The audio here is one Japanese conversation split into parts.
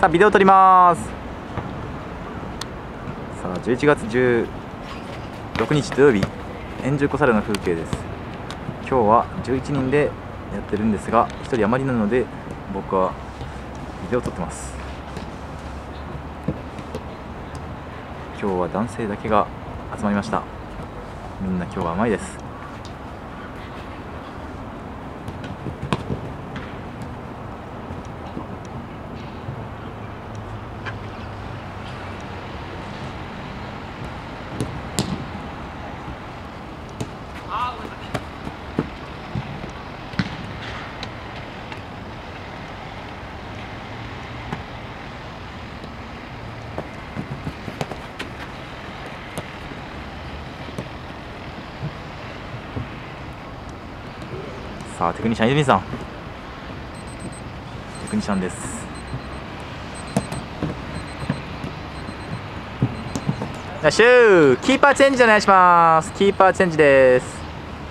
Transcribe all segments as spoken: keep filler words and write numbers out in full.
さあビデオ撮ります。さあじゅういちがつじゅうろくにち土曜日、円柱小猿の風景です。今日はじゅういちにんでやってるんですが、ひとり余りなので僕はビデオ撮ってます。今日は男性だけが集まりました。みんな今日は甘いです。さあテクニシャン泉さん、テクニシャンです。よしゅー、キーパーチェンジお願いします。キーパーチェンジです。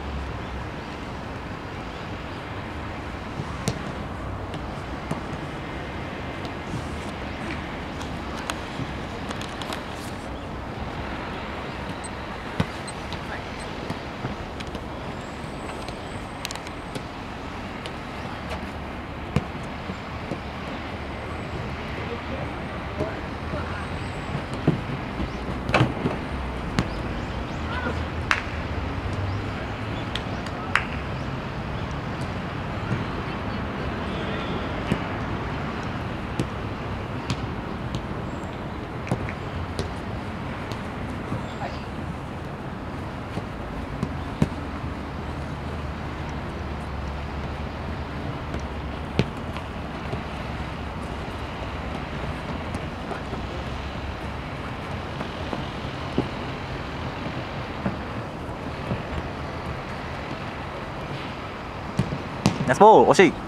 ナイスボール、惜しい。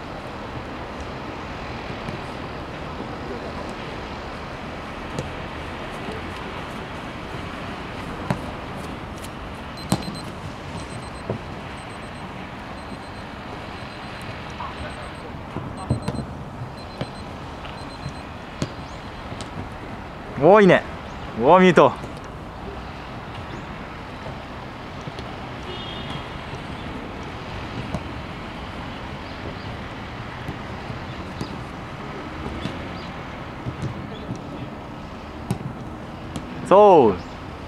おーいいね。おーミュート。そうよ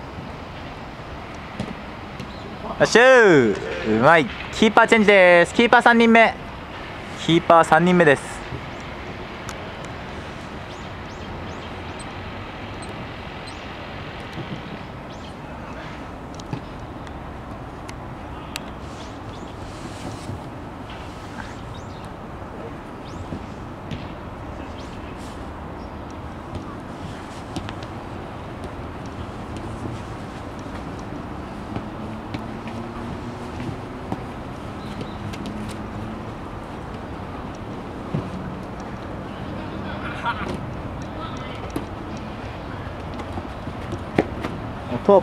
っしゅー、うまい。キーパーチェンジです。キーパーさんにんめ、キーパーさんにんめです。と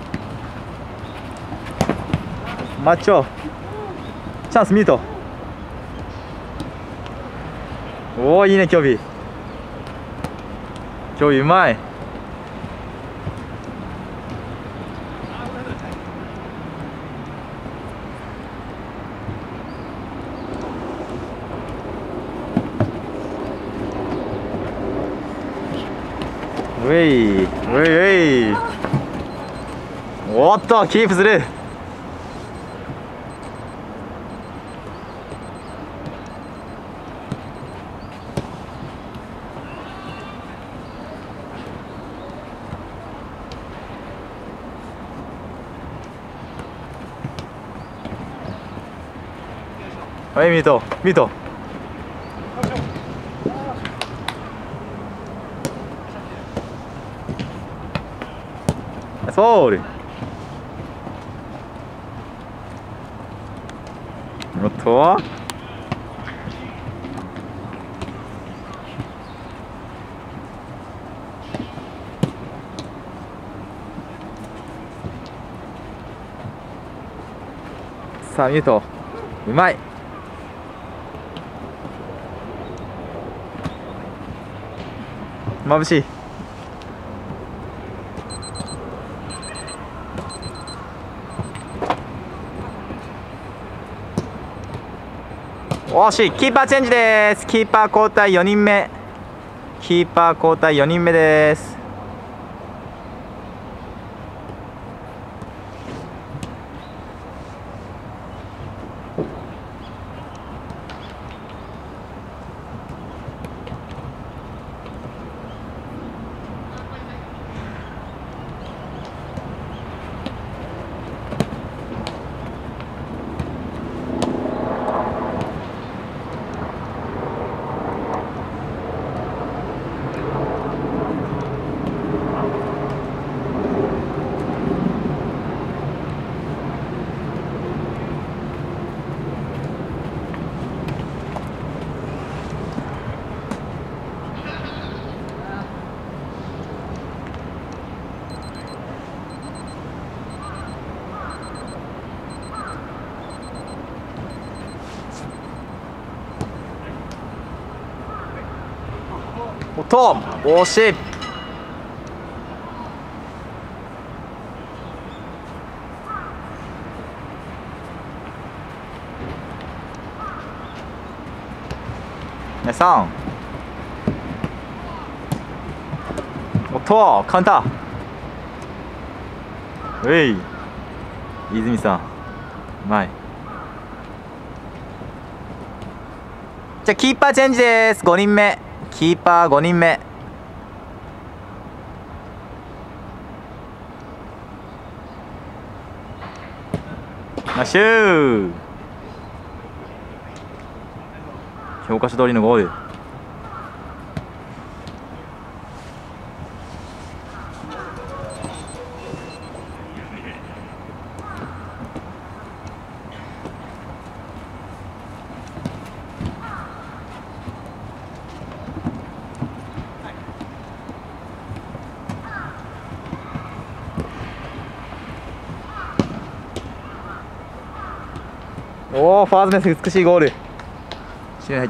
マッチョチャンスミート。おおいいねキョビキョビうまい。ウェイウェイウェイ。おっとキープする。はいミートミート。ソール。おっとさあミュートうまい。 眩しい。惜しい。キーパーチェンジです。キーパー交代よにんめ。キーパー交代よにんめです。おっと惜しい。さん。おっとカウンター。うい泉さんうまい。じゃあキーパーチェンジです。ごにんめ。キーパーごにんめ。ナッシュー。教科書通りのゴール。おおファーズメス美しいゴール。視野に入った。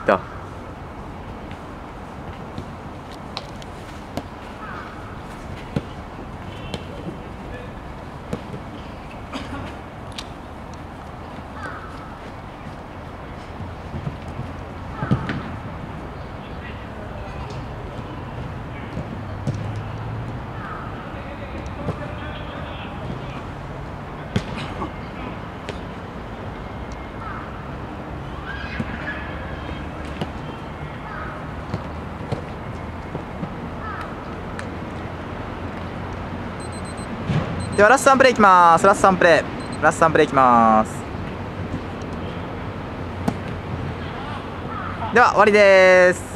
ではラストさんプレーいきます。ラストさんプレーラストさんプレーいきます。では終わりです。